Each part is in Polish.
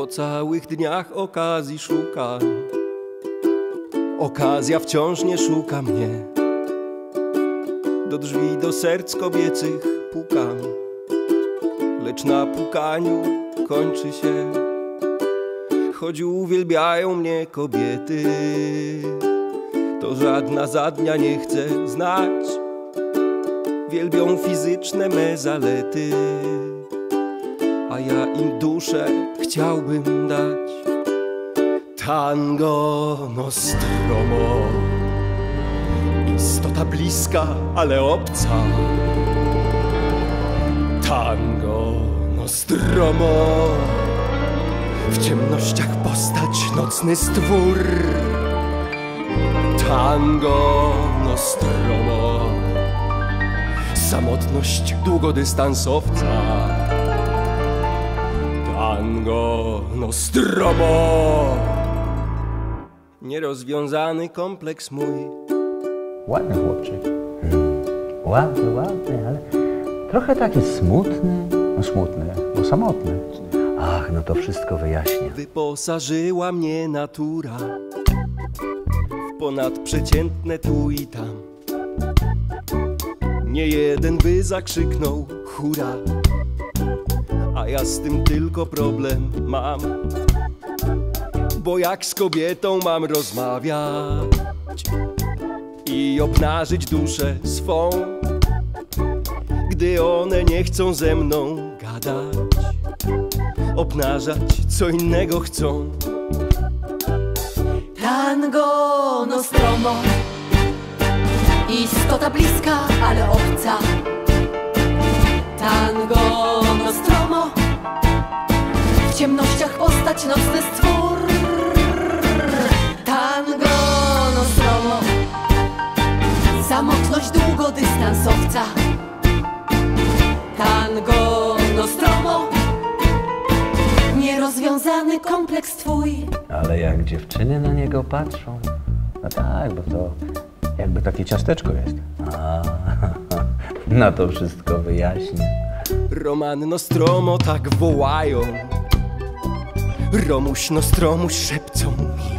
Po całych dniach okazji szukam. Okazja wciąż nie szuka mnie. Do drzwi, do serc kobiecych pukam, lecz na pukaniu kończy się. Choć uwielbiają mnie kobiety, to żadna za dnia nie chce znać. Wielbią fizyczne me zalety, a ja im duszę chciałbym dać. Tango Nostromo, istota bliska, ale obca. Tango Nostromo, w ciemnościach postać, nocny stwór. Tango Nostromo, samotność długodystansowca. Tango Nostromo, nierozwiązany kompleks mój. Ładny chłopczyk. Ładny, ale trochę taki smutny. No smutny, bo samotny. Ach, no to wszystko wyjaśnia. Wyposażyła mnie natura w ponadprzeciętne tu i tam. Nie jeden by zakrzyknął hurra, a ja z tym tylko problem mam. Bo jak z kobietą mam rozmawiać i obnażyć duszę swą, gdy one nie chcą ze mną gadać, obnażać co innego chcą. Tango Nostromo, istota bliska, ale obca. Tango Nostromo, w ciemnościach postać, nocny stwór. Tango Nostromo, samotność długodystansowca. Tango Nostromo, nierozwiązany kompleks twój. Ale jak dziewczyny na niego patrzą, no tak, bo to jakby takie ciasteczko jest. A, no to wszystko wyjaśnia. Roman Nostromo tak wołają, Romuś Nostromuś szepcą mi.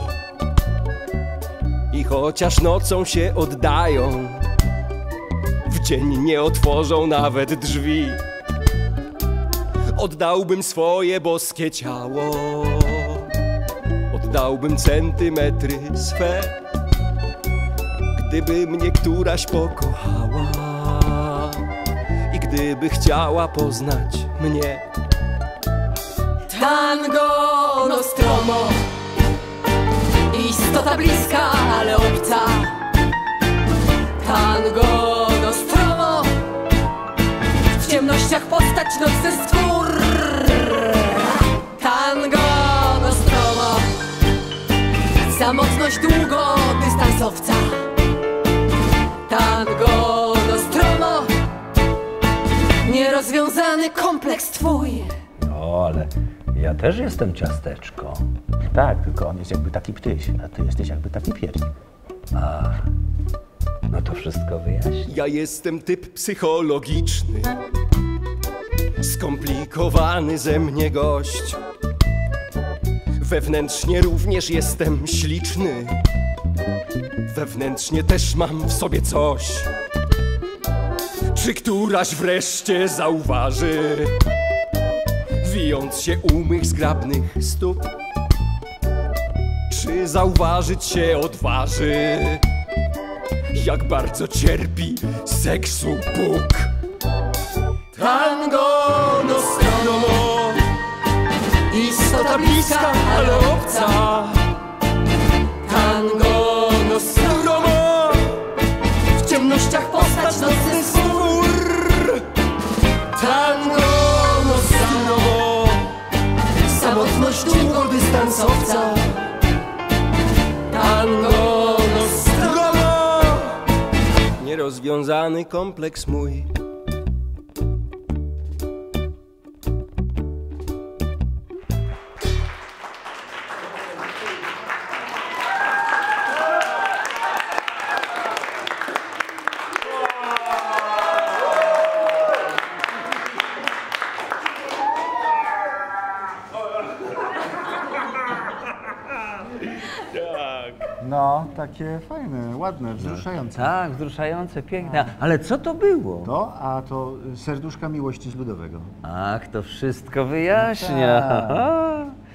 I chociaż nocą się oddają, w dzień nie otworzą nawet drzwi. Oddałbym swoje boskie ciało, oddałbym centymetry swe, gdyby mnie któraś pokochała i gdyby chciała poznać mnie. Tango Nostromo, istota bliska, ale obca. Tango Nostromo, w ciemnościach postać, nocny stwór. Tango Nostromo, samotność długodystansowca. Tango Nostromo, nierozwiązany kompleks twój. No, ale ja też jestem ciasteczko. Tak, tylko on jest jakby taki ptyś, a ty jesteś jakby taki piernik. A, no to wszystko wyjaśni. Ja jestem typ psychologiczny, skomplikowany ze mnie gość. Wewnętrznie również jestem śliczny, wewnętrznie też mam w sobie coś. Czy któraś wreszcie zauważy, wijąc się u mych zgrabnych stóp? Czy zauważyć się odważy, jak bardzo cierpi seksu Bóg? Tango Nostromo, istota bliska, ale obca. Tango Nostromo, w ciemnościach postać, nocny stwór. Tango Nostromo, samotność długodystansowca. Tango Nostromo, nierozwiązany kompleks mój. No, takie fajne, ładne, wzruszające. Tak, wzruszające, piękne. Ale co to było? To serduszka miłości z ludowego. Ach, to wszystko wyjaśnia. Tak.